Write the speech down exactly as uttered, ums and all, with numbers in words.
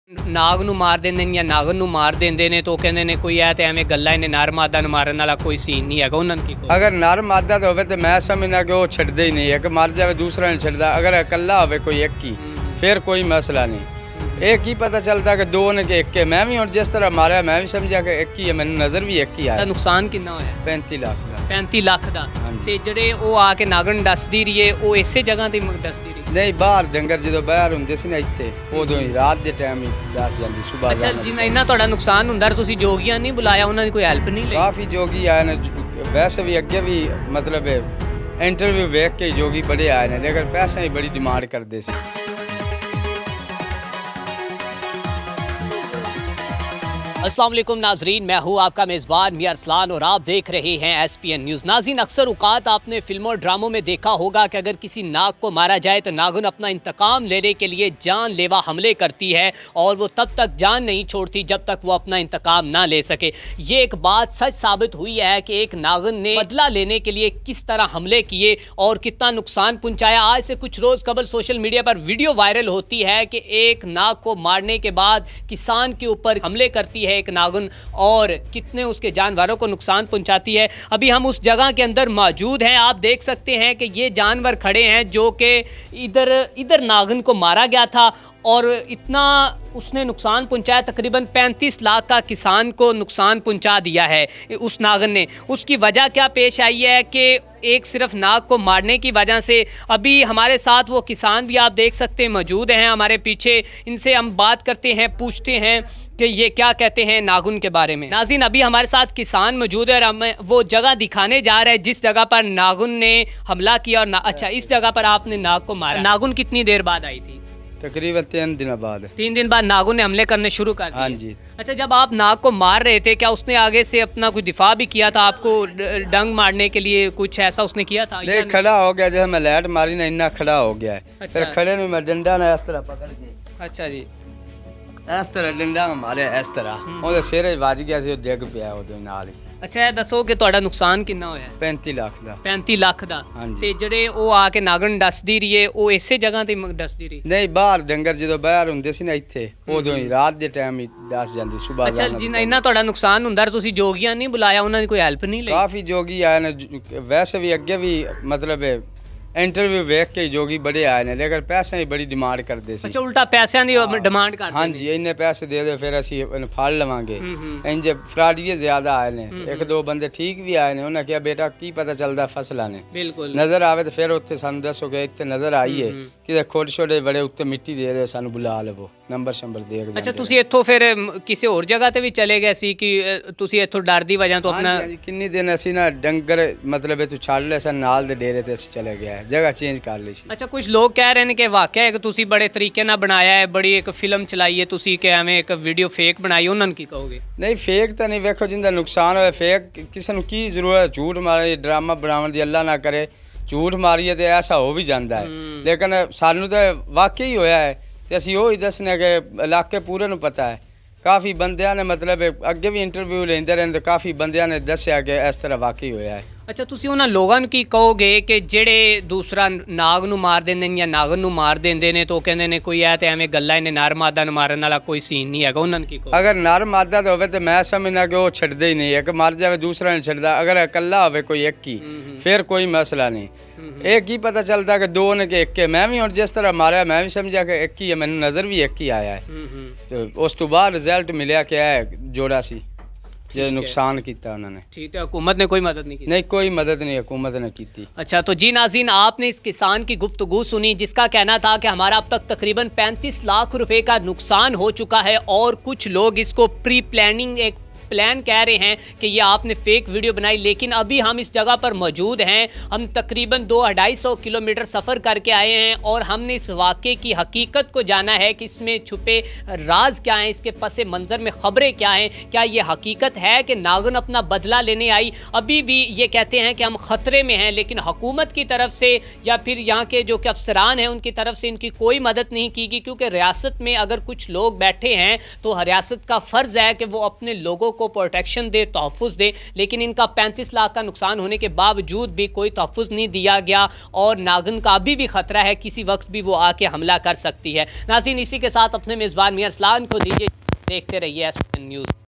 नाग नूं मार देंदे ने या नागन नूं मार देंदे ने तो कहंदे ने कोई है ते एवें गल्लां ने नर मादा नूं मारन वाला कोई सीन नहीं हैगा उन्हां की। अगर नर मादा तो होवे तो मैं समझना कि वो छड्डदे ही नहीं, एक मर जावे दूसरा नहीं छड्डदा। अगर अकेला होवे कोई एक ही फिर कोई मसला नहीं। एक ही पता चलता कि दो ने कि एक के। मैं भी हुण जिस तरह मारा मैं भी समझा कि एक ही है, मैनूं नज़र भी एक ही आया। नुकसान कितना होया? पैंती लाख का। पैंती लाख दा ते जेहड़े ओ आके नागन दसदी रही है ओ इसे जगह ते दसदी रही नहीं, बाहर डंगर जो बाहर हुंदे सी ना इत्थे उदों ही रात दे टाइम ही दस जांदी सुबह। अच्छा जिन्ना इन्ना तुहाडा नुकसान हुंदा तुसीं जोगियां नहीं बुलाया, उन्हां दी कोई हेल्प नहीं लई? काफ़ी जोगी आए ने, वैसे भी अगे भी मतलब इंटरव्यू वेख के जोगी बड़े आए ने, लेकिन पैसे ही बड़ी डिमांड करते सी। अस्सलाम वालेकुम नाजरीन, मैं हूँ आपका मेज़बान मियां अरसलान और आप देख रहे हैं एस पी एन न्यूज़। नाज़रीन, अक्सर औक़ात आपने फिल्मों और ड्रामों में देखा होगा कि अगर किसी नाग को मारा जाए तो नागिन अपना इंतकाम लेने के लिए जानलेवा हमले करती है और वो तब तक जान नहीं छोड़ती जब तक वो अपना इंतकाम ना ले सके। ये एक बात सच साबित हुई है कि एक नागिन ने बदला लेने के लिए किस तरह हमले किए और कितना नुकसान पहुँचाया। आज से कुछ रोज़ कबल सोशल मीडिया पर वीडियो वायरल होती है कि एक नाग को मारने के बाद किसान के ऊपर हमले करती है एक नागिन और कितने उसके जानवरों को नुकसान पहुंचाती है। अभी हम उस जगह के अंदर मौजूद हैं। आप देख सकते हैं कि ये जानवर खड़े हैं जो कि इधर इधर नागिन को मारा गया था और इतना उसने नुकसान पहुंचाया, तकरीबन पैंतीस लाख का किसान को नुकसान पहुंचा दिया है उस नागिन ने। उसकी वजह क्या पेश आई है कि एक सिर्फ नाग को मारने की वजह से। अभी हमारे साथ वो किसान भी आप देख सकते हैं मौजूद हैं हमारे पीछे, इनसे हम बात करते हैं, पूछते हैं कि ये क्या कहते हैं नागिन के बारे में। नाज़रीन, अभी हमारे साथ किसान मौजूद है और हमें वो जगह दिखाने जा रहे हैं जिस जगह पर नागिन ने हमला किया और अच्छा इस जगह पर आपने नाग को मारा। नागिन कितनी देर बाद आई थी? तकरीबन तीन दिन बाद। तीन दिन बाद नागिन ने हमले करने शुरू कर दिए? हाँ जी। अच्छा, जब आप नाग को मार रहे थे क्या उसने आगे से अपना कोई दिफा भी किया था, आपको डंग मारने के लिए कुछ ऐसा उसने किया था? नहीं, खड़ा हो गया, जैसे मैं लाइट मारी ना इन्ना खड़ा हो गया है। अच्छा। फिर खड़े में मैं डंडा ना इस तरह पकड़ के, अच्छा जी, इस तरह डंडा मारे इस तरह ਉਹਦੇ ਸਿਰੇ ਵੱਜ ਗਿਆ ਸੀ, ਉਹ ਡਿੱਗ ਪਿਆ ਉਹਦੇ ਨਾਲ ਹੀ। अच्छा ये दसो कि ਤੁਹਾਡਾ नुकसान कितना होया? पैंती लाख ਦਾ। पैंती लाख ਦਾ ਤੇ ਜਿਹੜੇ ਉਹ ਆ ਕੇ ਨਾਗਨ ਦੱਸਦੀ ਰਹੀ ਏ ਉਹ ਇਸੇ ਜਗ੍ਹਾ ਤੇ ਦੱਸਦੀ ਰਹੀ? ਨਹੀਂ, ਬਾਹਰ ਡੰਗਰ ਜਦੋਂ ਬਾਹਰ ਹੁੰਦੇ ਸੀ ਨਾ ਇੱਥੇ ਉਦੋਂ ਹੀ ਰਾਤ ਦੇ ਟਾਈਮ ਹੀ ਦੱਸ ਜਾਂਦੀ ਸੁਬਾਹ। ਅੱਛਾ, ਜਿੰਨਾ ਇੰਨਾ ਤੁਹਾਡਾ ਨੁਕਸਾਨ ਹੁੰਦਾ ਤੁਸੀਂ ਜੋਗੀਆਂ ਨਹੀਂ ਬੁਲਾਇਆ, ਉਹਨਾਂ ਦੀ ਕੋਈ ਹੈਲਪ ਨਹੀਂ ਲਈ? ਕਾਫੀ ਜੋਗੀ ਆਏ ਨੇ, ਵੈਸੇ ਵੀ ਅੱਗੇ ਵੀ ਮਤਲਬ इंटरव्यू वेख के जोगी बड़े आए ने, लेकिन पैसे ही बड़ी डिमांड करते सी। अच्छा, उल्टा पैसों की डिमांड करते? हाँ जी, इन्ने पैसे दे दे फिर असी फड़ लवांगे। इंज फ्राडिये ज्यादा आए ने, एक दो बंदे ठीक भी आए ने, उन्हें कहा बेटा की पता चलता फसलों ने बिल्कुल नजर आवे तो फिर उत्थे सानू दसो कि इत्थे नजर आई है कि छोटे छोटे बड़े उत्ते मिट्टी दे दे, सानू बुला लवो, नंबर शंबर दे के। अच्छा, तुसी इत्थों फिर किसी और जगह ते भी चले गए सी कि तुसी इत्थों डर दी वजह तो अपना? किन्नी दिन असी ना डंगर मतलब इत्थों छड़ ले सन नाल दे डेरे ते असी चले गए, जगह चेंज कर ली सी। अच्छा, कुछ लोग कह रहे हैं कि वाकया है कि तुसी बड़े तरीके ना बनाया है, बड़ी एक फिल्म चलाई है तुसी कि एवें एक वीडियो फेक बनाई, उन्होंने की कहोगे? नहीं, फेक तो नहीं, वेखो जिंदा नुकसान होया फेक किसी नूं की जरूरत, झूठ मारे ड्रामा बनाने दी अल्लाह ना करे, झूठ मारिए तो ऐसा हो भी जाता है, लेकिन सानू तो वाकई होया है ते असीं ओही दसने कि इलाके पूरे नूं पता है। काफ़ी बंदियां ने मतलब अगे भी इंटरव्यू लेंदे रहे तो काफ़ी बंदियां ने दस्या कि इस तरह वाकई होया है। अच्छा, तुसी उन्हां लोगों की कहोगे कि जेड़े दूसरा नाग नूं मार देंदे ने या नागिन नूं मार देंदे ने तो कहंदे ने कोई है ते एवें गल्लां ने नर मादा नूं मारन वाला कोई सीन नहीं हैगा, उन्हां की कहो? अगर नर मादा तो होवे तो मैं समझना कि वो छड्डदे ही नहीं, एक मर जावे दूसरा नहीं छड्डदा। अगर अकेला होवे कोई एक ही फिर कोई मसला नहीं। एक ही पता चलता कि दो ने कि एक के। मैं भी हुण जिस तरह मारा मैं भी समझा कि एक ही है, मैनूं नज़र भी एक ही आया है। तो उस तो बाद रिजल्ट मिलिया क्या है जोड़ा सी जो नुकसान किया उन्होंने। ठीक है, हुकूमत ने कोई मदद नहीं की? नहीं, कोई मदद नहीं हुकूमत ने की थी। अच्छा, तो जी नाज़रीन, आपने इस किसान की गुफ्तगू सुनी जिसका कहना था कि हमारा अब तक तकरीबन पैंतीस लाख रुपए का नुकसान हो चुका है और कुछ लोग इसको प्री प्लानिंग एक प्लान कह रहे हैं कि ये आपने फेक वीडियो बनाई। लेकिन अभी हम इस जगह पर मौजूद हैं, हम तकरीबन दो अढ़ाई सौ किलोमीटर सफ़र करके आए हैं और हमने इस वाक़े की हकीकत को जाना है कि इसमें छुपे राज क्या हैं, इसके पस मंज़र में ख़बरें क्या हैं। क्या ये हकीकत है कि नागिन अपना बदला लेने आई? अभी भी ये कहते हैं कि हम ख़तरे में हैं, लेकिन हुकूमत की तरफ से या फिर यहाँ के जो कि अफसरान हैं उनकी तरफ से इनकी कोई मदद नहीं की गई, क्योंकि रियासत में अगर कुछ लोग बैठे हैं तो रियासत का फ़र्ज़ है कि वो अपने लोगों को प्रोटेक्शन दे, तहफ़्फ़ुज़ दे, लेकिन इनका पैंतीस लाख का नुकसान होने के बावजूद भी कोई तहफ़्फ़ुज़ नहीं दिया गया और नागिन का अभी भी ख़तरा है, किसी वक्त भी वो आके हमला कर सकती है। नाज़रीन, इसी के साथ अपने मेज़बान मियां अरसलान को दीजिए, देखते रहिए एस पी एन न्यूज़।